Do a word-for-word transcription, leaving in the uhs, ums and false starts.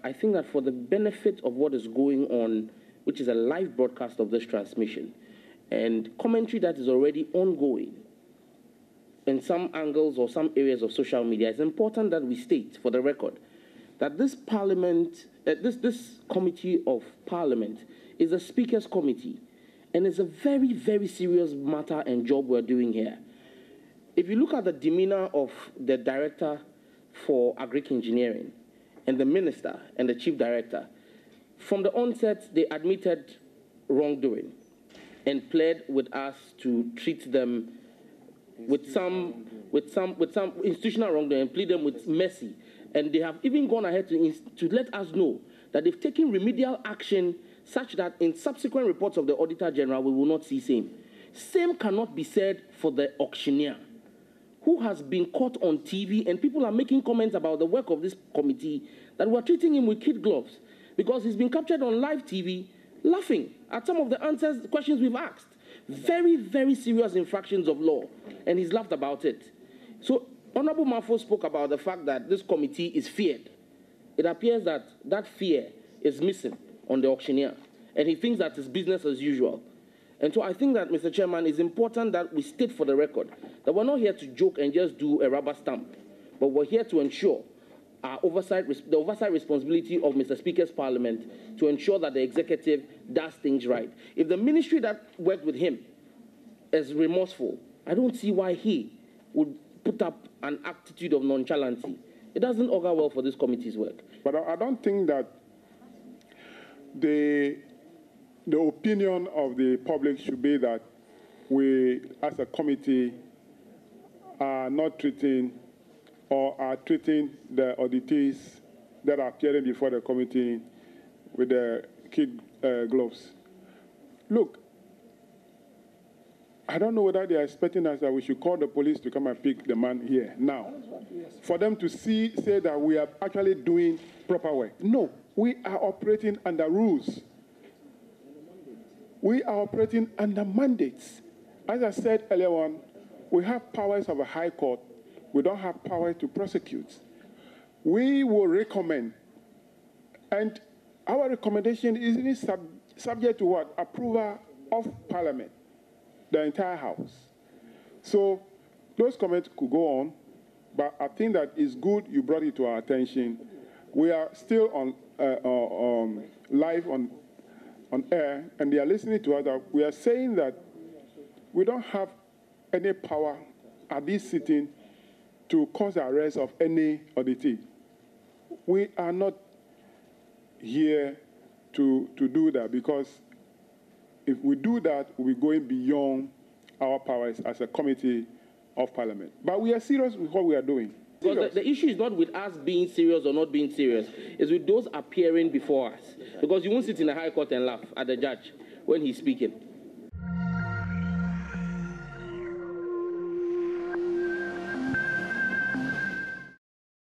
I think that for the benefit of what is going on, which is a live broadcast of this transmission, and commentary that is already ongoing in some angles or some areas of social media, it's important that we state, for the record, that this parliament, uh, this, this committee of parliament is a speaker's committee, and it's a very, very serious matter and job we're doing here. If you look at the demeanour of the director for agric engineering and the minister and the chief director, from the onset, they admitted wrongdoing and pled with us to treat them with some, with some, with some institutional wrongdoing and plead them with mercy. And they have even gone ahead to, to let us know that they've taken remedial action such that in subsequent reports of the Auditor General, we will not see same. Same cannot be said for the auctioneer, who has been caught on T V, and people are making comments about the work of this committee that we're treating him with kid gloves because he's been captured on live T V laughing at some of the answers, questions we've asked. Very, very serious infractions of law, and he's laughed about it. So Honorable MoFA spoke about the fact that this committee is feared. It appears that that fear is missing on the auctioneer, and he thinks that it's business as usual. And so I think that, Mister Chairman, it's important that we state for the record that we're not here to joke and just do a rubber stamp, but we're here to ensure our oversight, the oversight responsibility of Mister Speaker's Parliament to ensure that the executive does things right. If the ministry that worked with him is remorseful, I don't see why he would put up an attitude of nonchalancy. It doesn't augur well for this committee's work. But I don't think that the, the opinion of the public should be that we, as a committee, are not treating or are treating the auditees that are appearing before the committee with the kid uh, gloves. Look, I don't know whether they are expecting us that we should call the police to come and pick the man here now, for them to see, say that we are actually doing proper work. No, we are operating under rules. We are operating under mandates. As I said earlier on, we have powers of a high court. We don't have power to prosecute. We will recommend, and our recommendation is even sub subject to what? Approval of Parliament, the entire House. So those comments could go on, but I think that it's good you brought it to our attention. We are still on uh, uh, um, live on, on air, and they are listening to us. We are saying that we don't have any power at this sitting to cause the arrest of any auditee. We are not here to, to do that, because if we do that, we'll be going beyond our powers as a committee of Parliament. But we are serious with what we are doing. Because the, the issue is not with us being serious or not being serious. It's with those appearing before us. Because you won't sit in the High Court and laugh at the judge when he's speaking.